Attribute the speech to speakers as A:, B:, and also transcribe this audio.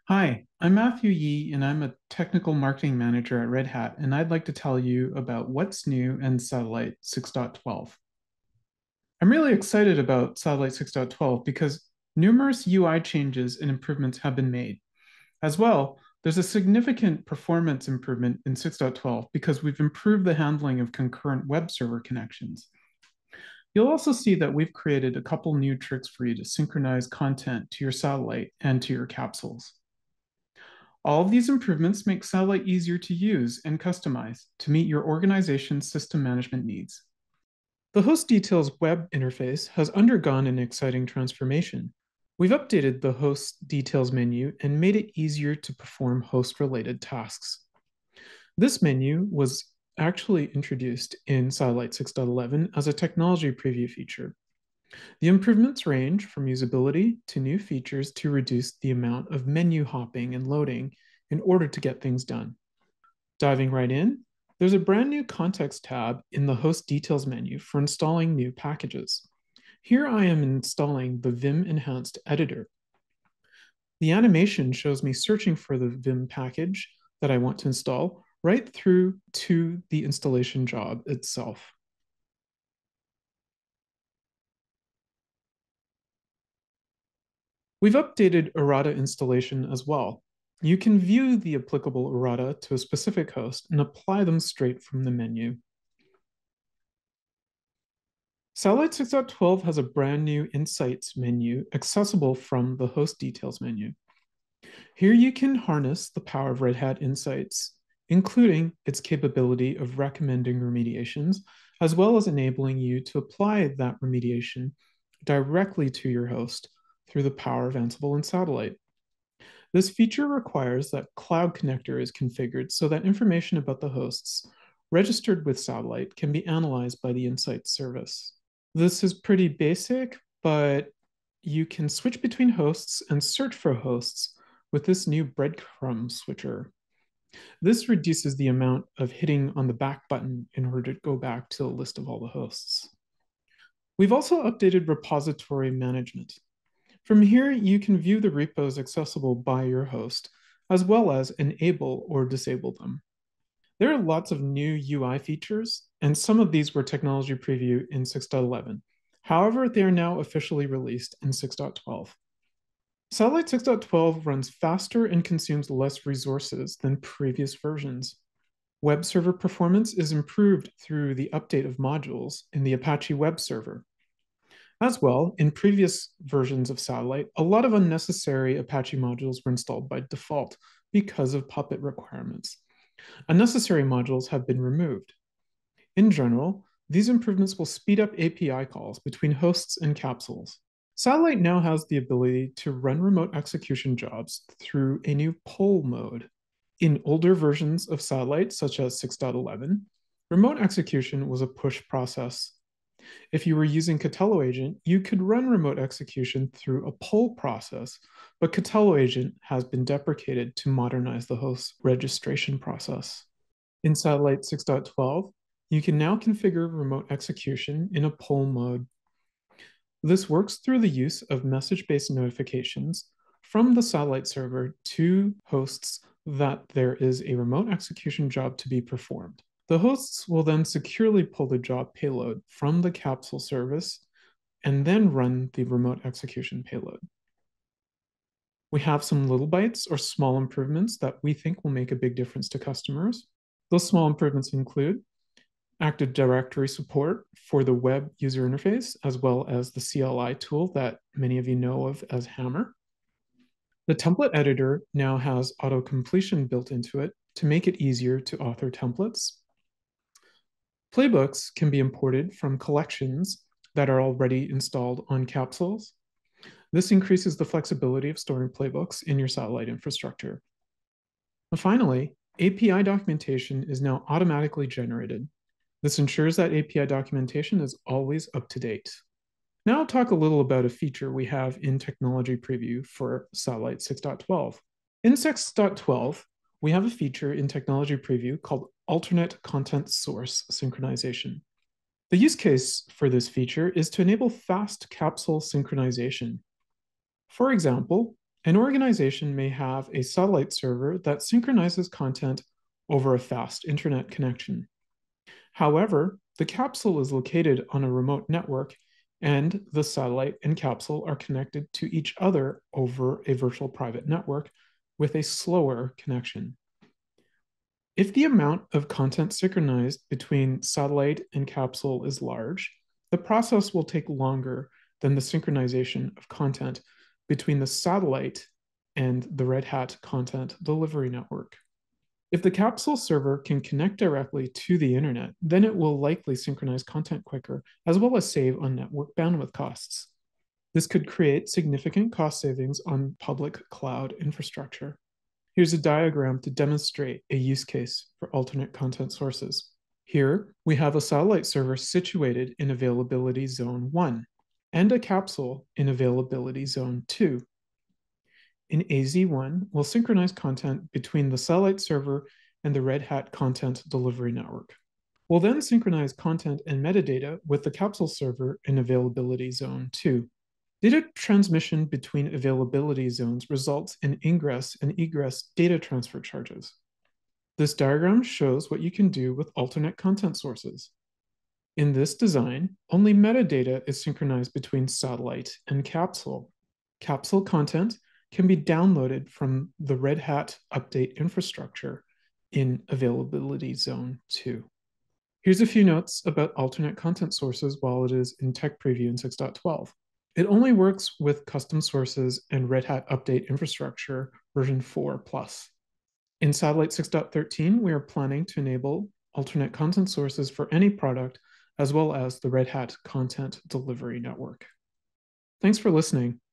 A: Hi, I'm Matthew Yee, and I'm a technical marketing manager at Red Hat, and I'd like to tell you about what's new in Satellite 6.12. I'm really excited about Satellite 6.12 because numerous UI changes and improvements have been made. As well, there's a significant performance improvement in 6.12 because we've improved the handling of concurrent web server connections. You'll also see that we've created a couple new tricks for you to synchronize content to your satellite and to your capsules. All of these improvements make Satellite easier to use and customize to meet your organization's system management needs. The Host Details web interface has undergone an exciting transformation. We've updated the Host Details menu and made it easier to perform host-related tasks. This menu was actually introduced in Satellite 6.11 as a technology preview feature. The improvements range from usability to new features to reduce the amount of menu hopping and loading in order to get things done. Diving right in, there's a brand new context tab in the host details menu for installing new packages. Here I am installing the Vim Enhanced Editor. The animation shows me searching for the Vim package that I want to install right through to the installation job itself. We've updated errata installation as well. You can view the applicable errata to a specific host and apply them straight from the menu. Satellite 6.12 has a brand new Insights menu accessible from the Host Details menu. Here you can harness the power of Red Hat Insights, including its capability of recommending remediations, as well as enabling you to apply that remediation directly to your host through the power of Ansible and Satellite. This feature requires that Cloud Connector is configured so that information about the hosts registered with Satellite can be analyzed by the Insights service. This is pretty basic, but you can switch between hosts and search for hosts with this new breadcrumb switcher. This reduces the amount of hitting on the back button in order to go back to the list of all the hosts. We've also updated repository management. From here, you can view the repos accessible by your host, as well as enable or disable them. There are lots of new UI features, and some of these were technology preview in 6.11. However, they are now officially released in 6.12. Satellite 6.12 runs faster and consumes less resources than previous versions. Web server performance is improved through the update of modules in the Apache web server. As well, in previous versions of Satellite, a lot of unnecessary Apache modules were installed by default because of Puppet requirements. Unnecessary modules have been removed. In general, these improvements will speed up API calls between hosts and capsules. Satellite now has the ability to run remote execution jobs through a new pull mode. In older versions of Satellite, such as 6.11, remote execution was a push process. If you were using Catello Agent, you could run remote execution through a pull process, but Catello Agent has been deprecated to modernize the host registration process. In Satellite 6.12, you can now configure remote execution in a pull mode. This works through the use of message-based notifications from the satellite server to hosts that there is a remote execution job to be performed. The hosts will then securely pull the job payload from the capsule service and then run the remote execution payload. We have some little bytes or small improvements that we think will make a big difference to customers. Those small improvements include Active Directory support for the web user interface, as well as the CLI tool that many of you know of as Hammer. The template editor now has auto completion built into it to make it easier to author templates. Playbooks can be imported from collections that are already installed on capsules. This increases the flexibility of storing playbooks in your satellite infrastructure. And finally, API documentation is now automatically generated. This ensures that API documentation is always up to date. Now I'll talk a little about a feature we have in Technology Preview for Satellite 6.12. In 6.12, we have a feature in Technology Preview called Alternate Content Source Synchronization. The use case for this feature is to enable fast capsule synchronization. For example, An organization may have a satellite server that synchronizes content over a fast internet connection. However, the capsule is located on a remote network, and the satellite and capsule are connected to each other over a virtual private network with a slower connection. If the amount of content synchronized between satellite and capsule is large, the process will take longer than the synchronization of content between the satellite and the Red Hat content delivery network. If the capsule server can connect directly to the internet, then it will likely synchronize content quicker, as well as save on network bandwidth costs. This could create significant cost savings on public cloud infrastructure. Here's a diagram to demonstrate a use case for alternate content sources. Here, we have a satellite server situated in availability zone 1 and a capsule in availability zone 2. In AZ1, we'll synchronize content between the satellite server and the Red Hat content delivery network. We'll then synchronize content and metadata with the capsule server in availability zone 2. Data transmission between availability zones results in ingress and egress data transfer charges. This diagram shows what you can do with alternate content sources. In this design, only metadata is synchronized between satellite and capsule. Capsule content can be downloaded from the Red Hat update infrastructure in availability zone 2. Here's a few notes about alternate content sources while it is in tech preview in 6.12. It only works with custom sources and Red Hat update infrastructure version 4+. In Satellite 6.13, we are planning to enable alternate content sources for any product, as well as the Red Hat content delivery network. Thanks for listening.